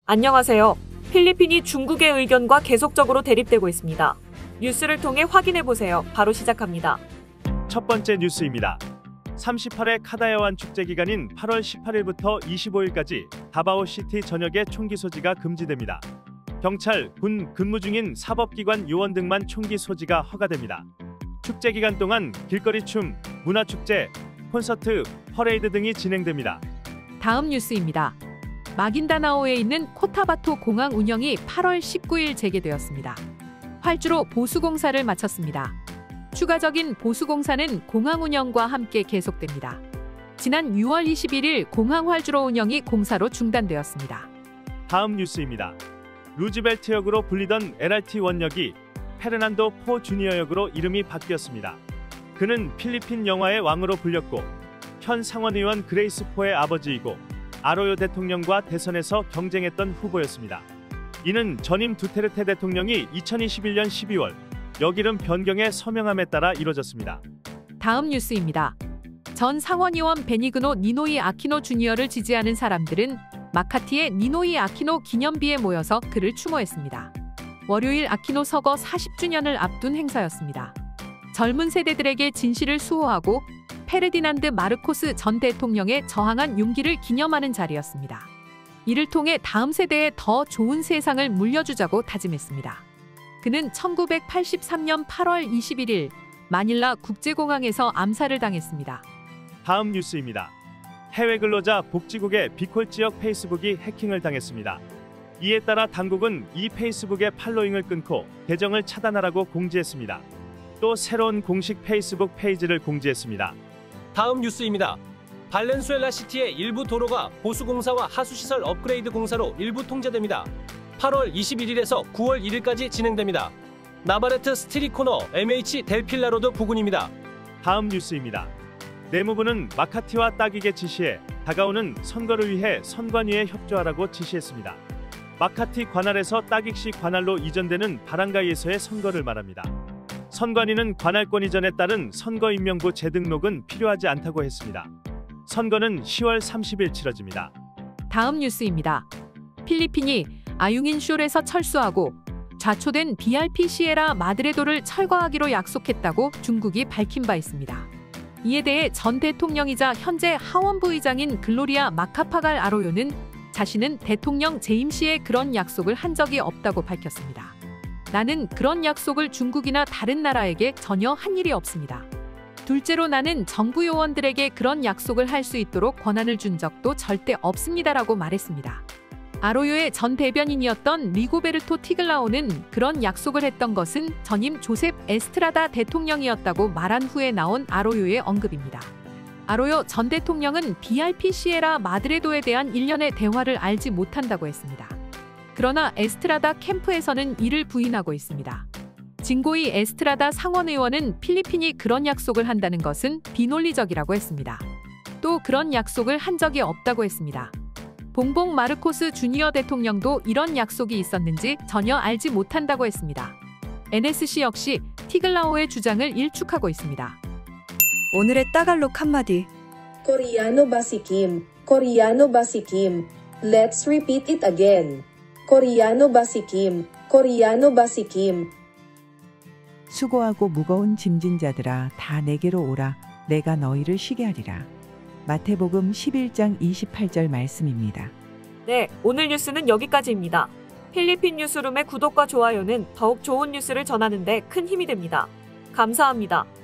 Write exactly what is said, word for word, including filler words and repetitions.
안녕하세요. 필리핀이 중국의 의견과 계속적으로 대립되고 있습니다. 뉴스를 통해 확인해보세요. 바로 시작합니다. 첫 번째 뉴스입니다. 삼십팔 회 카다야완 축제 기간인 팔월 십팔일부터 이십오일까지 다바오시티 전역에 총기 소지가 금지됩니다. 경찰, 군 근무 중인 사법기관 요원 등만 총기 소지가 허가됩니다. 축제 기간 동안 길거리 춤, 문화축제, 콘서트, 퍼레이드 등이 진행됩니다. 다음 뉴스입니다. 마긴다나오에 있는 코타바토 공항 운영이 팔월 십구일 재개되었습니다. 활주로 보수공사를 마쳤습니다. 추가적인 보수공사는 공항 운영과 함께 계속됩니다. 지난 유월 이십일일 공항 활주로 운영이 공사로 중단되었습니다. 다음 뉴스입니다. 루즈벨트역으로 불리던 엘알티 원역이 페르난도 포 주니어역으로 이름이 바뀌었습니다. 그는 필리핀 영화의 왕으로 불렸고 현 상원의원 그레이스 포의 아버지이고 아로요 대통령과 대선에서 경쟁했던 후보였습니다. 이는 전임 두테르테 대통령이 이천이십일년 십이월 역이름 변경에 서명함에 따라 이뤄졌습니다. 다음 뉴스입니다. 전 상원의원 베니그노 니노이 아키노 주니어를 지지하는 사람들은 마카티의 니노이 아키노 기념비에 모여서 그를 추모했습니다. 월요일 아키노 서거 사십주년을 앞둔 행사였습니다. 젊은 세대들에게 진실을 수호하고 페르디난드 마르코스 전 대통령의 저항한 용기를 기념하는 자리였습니다. 이를 통해 다음 세대에 더 좋은 세상을 물려주자고 다짐했습니다. 그는 천구백팔십삼년 팔월 이십일일 마닐라 국제공항에서 암살을 당했습니다. 다음 뉴스입니다. 해외 근로자 복지국의 비콜 지역 페이스북이 해킹을 당했습니다. 이에 따라 당국은 이 페이스북의 팔로잉을 끊고 계정을 차단하라고 공지했습니다. 또 새로운 공식 페이스북 페이지를 공지했습니다. 다음 뉴스입니다. 발렌수엘라 시티의 일부 도로가 보수공사와 하수시설 업그레이드 공사로 일부 통제됩니다. 팔월 이십일일에서 구월 일일까지 진행됩니다. 나바레트 스트리트 코너 엠에이치 델필라로드 부근입니다. 다음 뉴스입니다. 내무부는 마카티와 따기게 지시해 다가오는 선거를 위해 선관위에 협조하라고 지시했습니다. 마카티 관할에서 따기시 관할로 이전되는 바랑가이에서의 선거를 말합니다. 선관위는 관할권 이전에 따른 선거인명부 재등록은 필요하지 않다고 했습니다. 선거는 시월 삼십일 치러집니다. 다음 뉴스입니다. 필리핀이 아융인 숄에서 철수하고 좌초된 비알피 시에라 마드레도를 철거하기로 약속했다고 중국이 밝힌 바 있습니다. 이에 대해 전 대통령이자 현재 하원부 의장인 글로리아 마카파갈 아로요는 자신은 대통령 재임 시에 그런 약속을 한 적이 없다고 밝혔습니다. 나는 그런 약속을 중국이나 다른 나라에게 전혀 한 일이 없습니다. 둘째로 나는 정부 요원들에게 그런 약속을 할 수 있도록 권한을 준 적도 절대 없습니다라고 말했습니다. 아로요의 전 대변인이었던 리고베르토 티글라오는 그런 약속을 했던 것은 전임 조셉 에스트라다 대통령이었다고 말한 후에 나온 아로요의 언급입니다. 아로요 전 대통령은 비알피 시에라 마드레도에 대한 일련의 대화를 알지 못한다고 했습니다. 그러나 에스트라다 캠프에서는 이를 부인하고 있습니다. 진고이 에스트라다 상원의원은 필리핀이 그런 약속을 한다는 것은 비논리적이라고 했습니다. 또 그런 약속을 한 적이 없다고 했습니다. 봉봉 마르코스 주니어 대통령도 이런 약속이 있었는지 전혀 알지 못한다고 했습니다. 엔에스씨 역시 티글라오의 주장을 일축하고 있습니다. 오늘의 따갈록 한마디. Koreano basikim, Koreano basikim. Let's repeat it again. Koreano basikim, Koreano basikim. 수고하고 무거운 짐진 자들아 다 내게로 오라. 내가 너희를 쉬게 하리라. 마태복음 십일장 이십팔절 말씀입니다. 네, 오늘 뉴스는 여기까지입니다. 필리핀 뉴스룸의 구독과 좋아요는 더욱 좋은 뉴스를 전하는 데 큰 힘이 됩니다. 감사합니다.